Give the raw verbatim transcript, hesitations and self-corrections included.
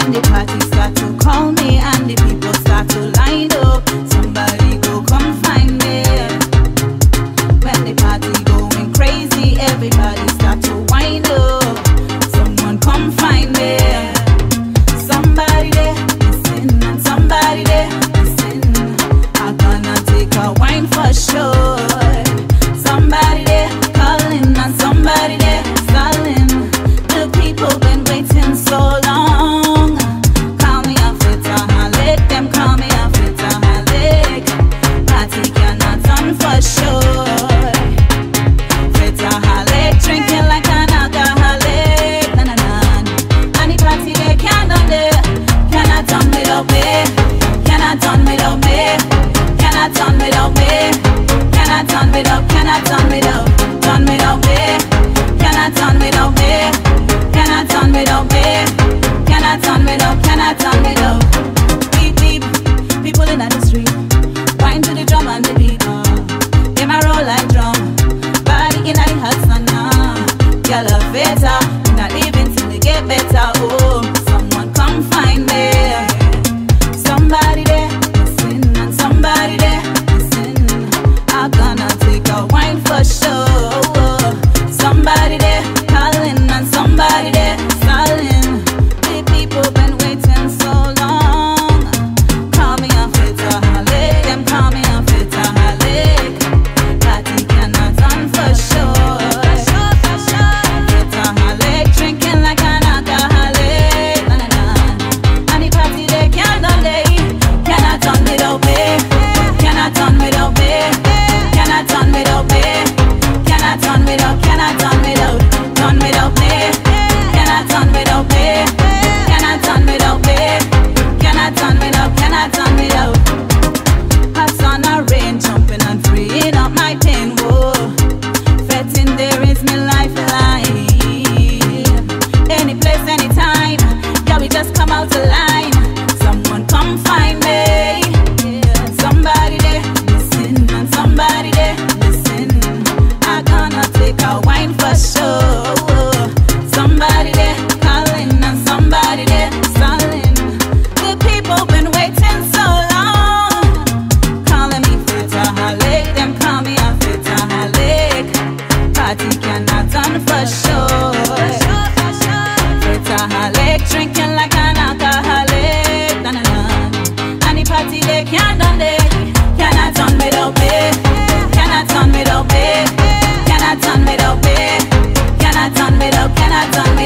When the party start to call me and the people start to line up, somebody go come find me. When the party going crazy, everybody start to wind up. Someone come find me. Somebody there, listen, and somebody there, listen. I'm gonna take a wine for sure. Somebody there calling and somebody there stalling. The people been waiting so long. Call me a fitter, let them call me a fitter, halik. Party cannot done for sure. Fitter, halik, drinking like an alcoholic. Na na na. And the party they can't done there. Cannot done without me. Cannot done without me. Cannot done without me. Cannot done without. Cannot done without. Done without me. Cannot done without me. Cannot done without me. Cannot done without. Cannot done without. Beep beep. People in the street, wine to the drum and the beat. Uh. Them a roll like drum. Body in the hot sun. Uh. Y'all a better. Not even till they get better. Oh, someone come find me. Somebody there, listen, and somebody there, listen. I'm gonna take a wine for sure. Somebody there calling and somebody there stalling. The people been waiting so long. Call me a fitter, halik. Them call me a fitter, halik. Party cannot done for sure. Fitter, halik, drinking like an alcoholic. Na na na. And the party they can't done they cannot done without me. Cannot done without me. Cannot done without me. Cannot done without. Cannot done without. Done without me. Cannot done without me. Cannot done without me. Cannot done without. Cannot done without. Hot on a rain, jumping and freeing up my pain. Whoa, fetting there is me lifeline. Any place, anytime. Yeah, we just come out alive. Someone come find me. Yeah, somebody there, listen, and somebody there, listen. I'm gonna take a wine for sure. Somebody there calling and somebody there stalling. The people been waiting so long. Calling me fitter, halik. Them call me a fitter, halik. Party cannot done for sure. Fitter, halik, drinking like an alcoholic. Na na na. And the party they can't done they cannot done without me. Cannot done without me. Cannot done without me. Cannot done without. Cannot done